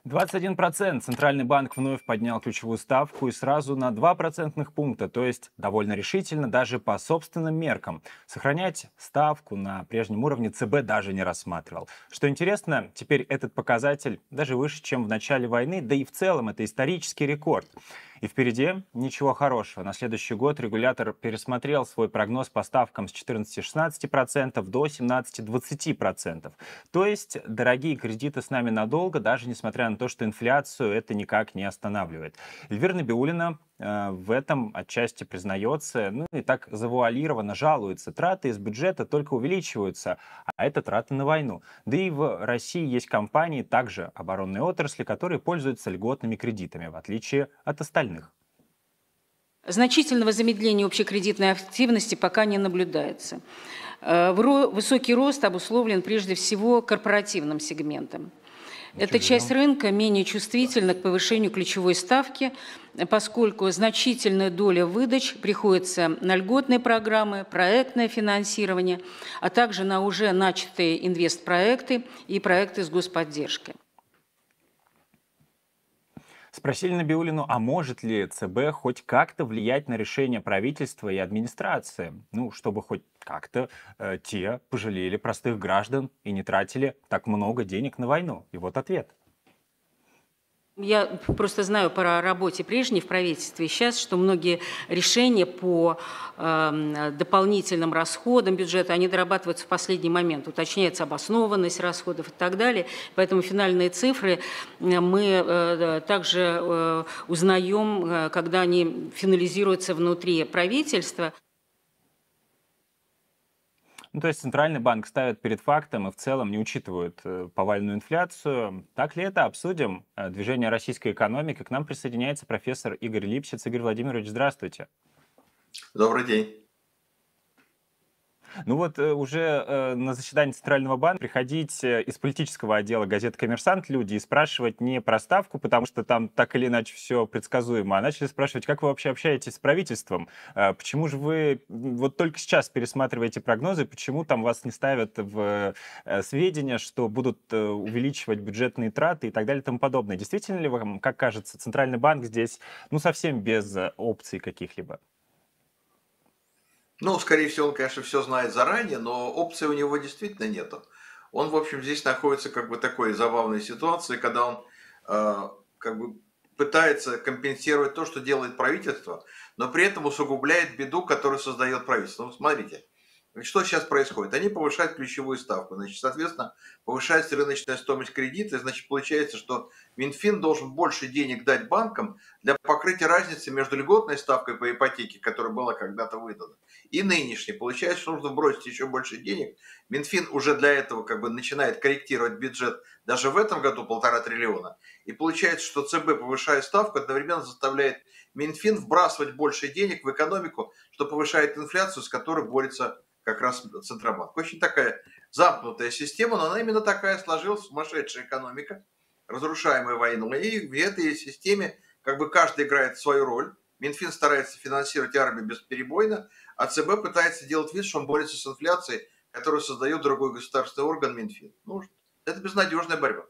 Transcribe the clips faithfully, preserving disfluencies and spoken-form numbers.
двадцать один процент. Центральный банк вновь поднял ключевую ставку и сразу на два процентных пункта, то есть довольно решительно даже по собственным меркам. Сохранять ставку на прежнем уровне ЦБ даже не рассматривал. Что интересно, теперь этот показатель даже выше, чем в начале войны, да и в целом это исторический рекорд. И впереди ничего хорошего. На следующий год регулятор пересмотрел свой прогноз по ставкам с четырнадцати-шестнадцати процентов до семнадцати-двадцати процентов. То есть дорогие кредиты с нами надолго, даже несмотря на то, что инфляцию это никак не останавливает. Эльвира Набиуллина э, в этом отчасти признается, ну и так завуалированно жалуется. Траты из бюджета только увеличиваются, а это траты на войну. Да и в России есть компании, также оборонной отрасли, которые пользуются льготными кредитами, в отличие от остальных. Значительного замедления общей кредитной активности пока не наблюдается. Высокий рост обусловлен прежде всего корпоративным сегментом. Эта часть рынка менее чувствительна к повышению ключевой ставки, поскольку значительная доля выдач приходится на льготные программы, проектное финансирование, а также на уже начатые инвестпроекты и проекты с господдержкой. Спросили Набиуллину, а может ли ЦБ хоть как-то влиять на решение правительства и администрации? Ну, чтобы хоть как-то э, те пожалели простых граждан и не тратили так много денег на войну. И вот ответ. Я просто знаю по работе прежней в правительстве сейчас, что многие решения по э, дополнительным расходам бюджета, они дорабатываются в последний момент. Уточняется обоснованность расходов и так далее. Поэтому финальные цифры мы э, также э, узнаем, э, когда они финализируются внутри правительства. Ну, то есть Центральный банк ставит перед фактом и в целом не учитывают э, повальную инфляцию. Так ли это? Обсудим. Э, Движение российской экономики. К нам присоединяется профессор Игорь Липсиц. Игорь Владимирович, здравствуйте. Добрый день. Ну вот э, уже э, на заседании Центрального банка приходить э, из политического отдела газеты «Коммерсант» люди и спрашивать не про ставку, потому что там так или иначе все предсказуемо, а начали спрашивать, как вы вообще общаетесь с правительством, Э, почему же вы м, вот только сейчас пересматриваете прогнозы, почему там вас не ставят в э, сведения, что будут э, увеличивать бюджетные траты и так далее и тому подобное. Действительно ли вам, как кажется, Центральный банк здесь ну совсем без э, опций каких-либо? Ну, скорее всего, он, конечно, все знает заранее, но опции у него действительно нету. Он, в общем, здесь находится как бы такой забавной ситуации, когда он э, как бы пытается компенсировать то, что делает правительство, но при этом усугубляет беду, которую создает правительство. Ну, смотрите, что сейчас происходит? Они повышают ключевую ставку, значит, соответственно, повышается рыночная стоимость кредита, и, значит, получается, что Минфин должен больше денег дать банкам для покрытия разницы между льготной ставкой по ипотеке, которая была когда-то выдана, и нынешней. Получается, что нужно бросить еще больше денег. Минфин уже для этого как бы начинает корректировать бюджет даже в этом году полтора триллиона. И получается, что ЦБ, повышая ставку, одновременно заставляет Минфин вбрасывать больше денег в экономику, что повышает инфляцию, с которой борется как раз Центробанк. Очень такая замкнутая система, но она именно такая сложилась, сумасшедшая экономика, разрушаемая войной. И в этой системе как бы каждый играет свою роль. Минфин старается финансировать армию бесперебойно, а ЦБ пытается делать вид, что он борется с инфляцией, которую создает другой государственный орган Минфин. Ну, это безнадежная борьба.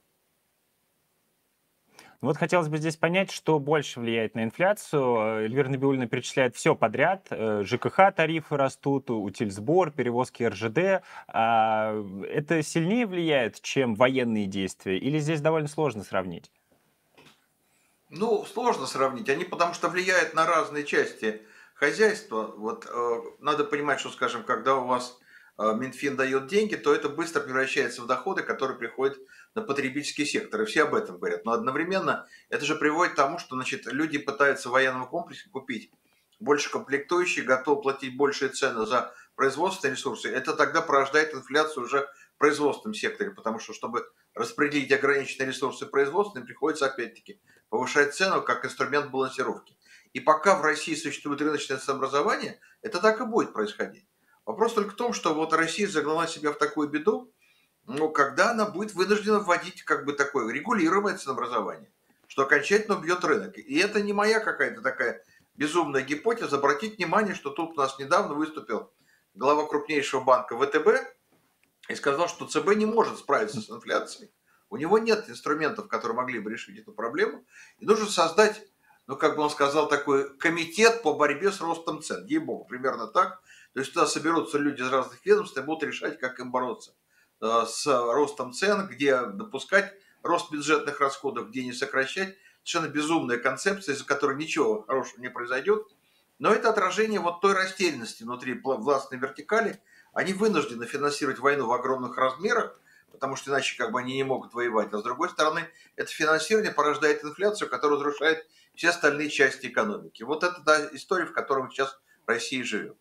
Вот хотелось бы здесь понять, что больше влияет на инфляцию. Эльвира Набиуллина перечисляет все подряд. Э, ЖКХ тарифы растут, утильсбор, перевозки РЖД. А это сильнее влияет, чем военные действия? Или здесь довольно сложно сравнить? Ну, сложно сравнить. Они потому что влияют на разные части хозяйства. Вот э, надо понимать, что, скажем, когда у вас э, Минфин дает деньги, то это быстро превращается в доходы, которые приходят на потребительский сектор. И все об этом говорят. Но одновременно это же приводит к тому, что, значит, люди пытаются в военном комплексе купить больше комплектующих, готовы платить большие цены за производственные ресурсы. Это тогда порождает инфляцию уже в производственном секторе, потому что, чтобы распределить ограниченные ресурсы производственные, приходится опять-таки повышать цену как инструмент балансировки. И пока в России существует рыночное ценообразование, это так и будет происходить. Вопрос только в том, что вот Россия загнала себя в такую беду, ну, когда она будет вынуждена вводить как бы такое регулируемое ценообразование, что окончательно убьет рынок. И это не моя какая-то такая безумная гипотеза. Обратите внимание, что тут у нас недавно выступил глава крупнейшего банка ВТБ и сказал, что ЦБ не может справиться с инфляцией. У него нет инструментов, которые могли бы решить эту проблему. И нужно создать, ну, как бы он сказал, такой комитет по борьбе с ростом цен. Ей-богу, примерно так. То есть туда соберутся люди из разных ведомств и будут решать, как им бороться э, с ростом цен, где допускать рост бюджетных расходов, где не сокращать. Совершенно безумная концепция, из-за которой ничего хорошего не произойдет. Но это отражение вот той растерянности внутри властной вертикали. Они вынуждены финансировать войну в огромных размерах, потому что иначе как бы они не могут воевать. А с другой стороны, это финансирование порождает инфляцию, которая разрушает все остальные части экономики. Вот это та история, в которой мы сейчас в России живем.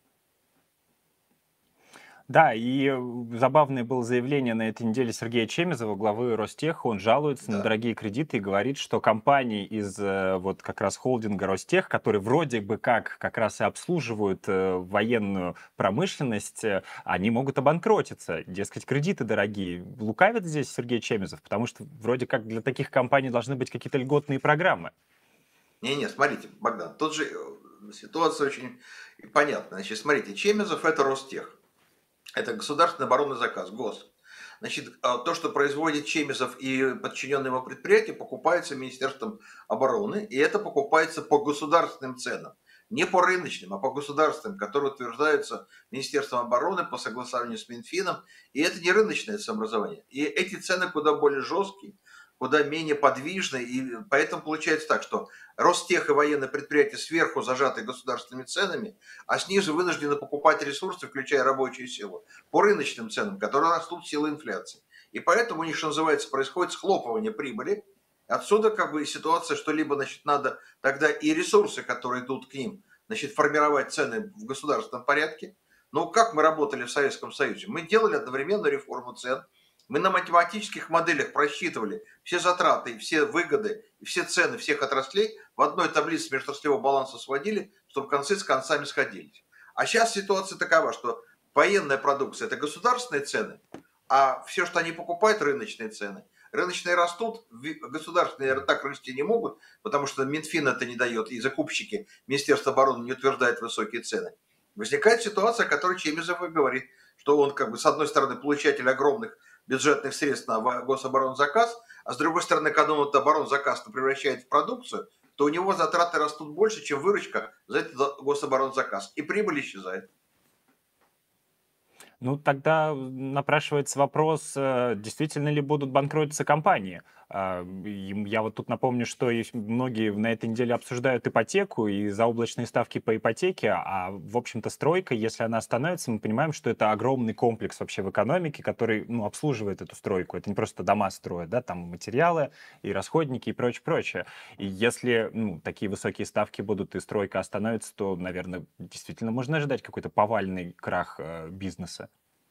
Да, и забавное было заявление на этой неделе Сергея Чемезова, главы Ростеха. Он жалуется Да. на дорогие кредиты и говорит, что компании из вот как раз холдинга Ростех, которые вроде бы как как раз и обслуживают военную промышленность, они могут обанкротиться. Дескать, кредиты дорогие. Лукавит здесь Сергей Чемезов, потому что вроде как для таких компаний должны быть какие-то льготные программы. Не-не, смотрите, Богдан, тут же ситуация очень понятна. Значит, смотрите, Чемезов – это Ростех. Это государственный оборонный заказ, ГОС. Значит, то, что производит Чемезов и подчиненные ему предприятия, покупается Министерством обороны, и это покупается по государственным ценам. Не по рыночным, а по государственным, которые утверждаются Министерством обороны по согласованию с Минфином. И это не рыночное самообразование. И эти цены куда более жесткие, куда менее подвижные. И поэтому получается так, что Ростех и военные предприятия сверху зажаты государственными ценами, а снизу вынуждены покупать ресурсы, включая рабочую силу, по рыночным ценам, которые растут в силу инфляции. И поэтому у них, что называется, происходит схлопывание прибыли. Отсюда как бы ситуация, что либо, значит, надо тогда и ресурсы, которые идут к ним, значит, формировать цены в государственном порядке. Ну, как мы работали в Советском Союзе? Мы делали одновременно реформу цен. Мы на математических моделях просчитывали все затраты, все выгоды, все цены всех отраслей в одной таблице межотраслевого баланса сводили, чтобы концы с концами сходились. А сейчас ситуация такова, что военная продукция – это государственные цены, а все, что они покупают, рыночные цены. Рыночные растут, государственные так расти не могут, потому что Минфин это не дает, и закупщики Министерства обороны не утверждают высокие цены. Возникает ситуация, о которой Чемезов и говорит, что он как бы с одной стороны получатель огромных бюджетных средств на гособоронзаказ, а с другой стороны, когда он этот оборонзаказ превращает в продукцию, то у него затраты растут больше, чем выручка за этот гособоронзаказ, и прибыль исчезает. Ну, тогда напрашивается вопрос, действительно ли будут банкротиться компании. Я вот тут напомню, что многие на этой неделе обсуждают ипотеку и заоблачные ставки по ипотеке, а, в общем-то, стройка, если она остановится, мы понимаем, что это огромный комплекс вообще в экономике, который, ну, обслуживает эту стройку. Это не просто дома строят, да, там материалы и расходники и прочее, прочее. И если, ну, такие высокие ставки будут и стройка остановится, то, наверное, действительно можно ожидать какой-то повальный крах э, бизнеса.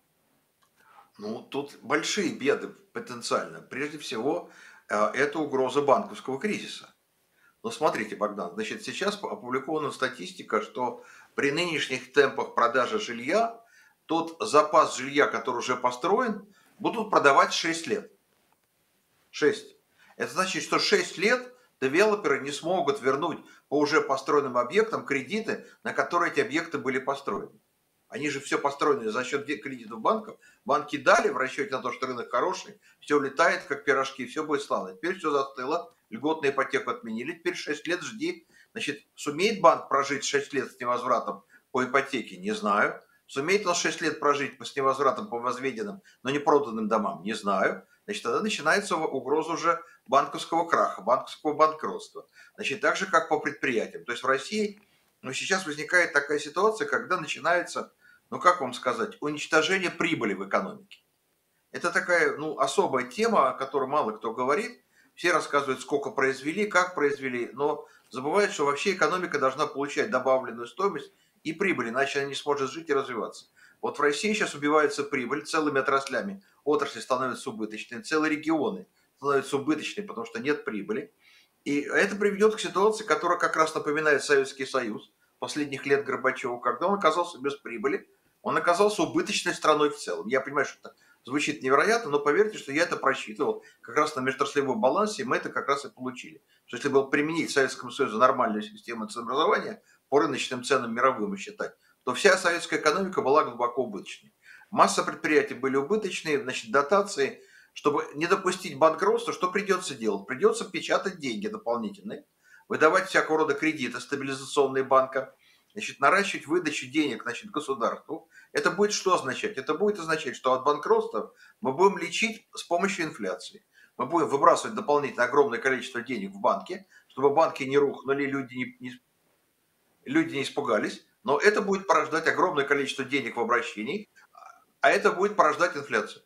Ну, тут большие беды потенциально. Прежде всего, это угроза банковского кризиса. Но смотрите, Богдан, значит, сейчас опубликована статистика, что при нынешних темпах продажи жилья тот запас жилья, который уже построен, будут продавать шесть лет. шесть. Это значит, что шесть лет девелоперы не смогут вернуть по уже построенным объектам кредиты, на которые эти объекты были построены. Они же все построены за счет кредитов банков. Банки дали в расчете на то, что рынок хороший, все улетает, как пирожки, все будет славно. Теперь все застыло, льготную ипотеку отменили, теперь шесть лет жди. Значит, сумеет банк прожить шесть лет с невозвратом по ипотеке? Не знаю. Сумеет он шесть лет прожить с невозвратом по возведенным, но не проданным домам? Не знаю. Значит, тогда начинается угроза уже банковского краха, банковского банкротства. Значит, так же, как по предприятиям. То есть в России, ну, сейчас возникает такая ситуация, когда начинается, ну, как вам сказать, уничтожение прибыли в экономике. Это такая, ну, особая тема, о которой мало кто говорит. Все рассказывают, сколько произвели, как произвели, но забывают, что вообще экономика должна получать добавленную стоимость и прибыль, иначе она не сможет жить и развиваться. Вот в России сейчас убивается прибыль целыми отраслями. Отрасли становятся убыточными, целые регионы становятся убыточными, потому что нет прибыли. И это приведет к ситуации, которая как раз напоминает Советский Союз последних лет Горбачева, когда он оказался без прибыли, он оказался убыточной страной в целом. Я понимаю, что это звучит невероятно, но поверьте, что я это просчитывал как раз на межотраслевом балансе, и мы это как раз и получили. Что если бы применить Советскому Союзу нормальную систему ценообразования, по рыночным ценам мировым считать, то вся советская экономика была глубоко убыточной. Масса предприятий были убыточные, значит, дотации, Чтобы не допустить банкротства, что придется делать? Придется печатать деньги дополнительные, выдавать всякого рода кредиты стабилизационные банка, значит, наращивать выдачу денег, значит, государству. Это будет что означать? Это будет означать, что от банкротства мы будем лечить с помощью инфляции. Мы будем выбрасывать дополнительно огромное количество денег в банки, чтобы банки не рухнули, люди не, не, люди не испугались. Но это будет порождать огромное количество денег в обращении, а это будет порождать инфляцию.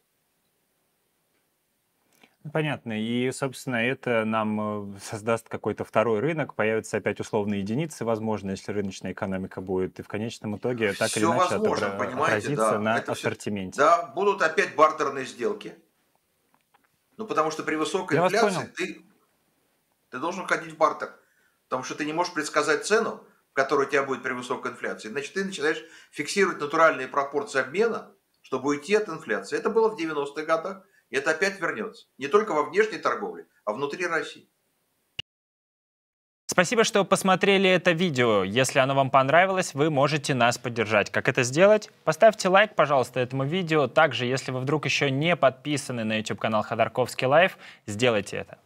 Понятно. И, собственно, это нам э, создаст какой-то второй рынок, появятся опять условные единицы, возможно, если рыночная экономика будет. И в конечном итоге так или Все иначе возможно, отобра- понимаете, отразится да. на Это все, ассортименте. да, будут опять бартерные сделки. Ну, потому что при высокой Я вас инфляции понял. ты, ты должен ходить в бартер. Потому что ты не можешь предсказать цену, которая у тебя будет при высокой инфляции. Значит, ты начинаешь фиксировать натуральные пропорции обмена, чтобы уйти от инфляции. Это было в девяностых годах, и это опять вернется. Не только во внешней торговле, а внутри России. Спасибо, что посмотрели это видео. Если оно вам понравилось, вы можете нас поддержать. Как это сделать? Поставьте лайк, пожалуйста, этому видео. Также, если вы вдруг еще не подписаны на YouTube-канал Ходорковский Лайф, сделайте это.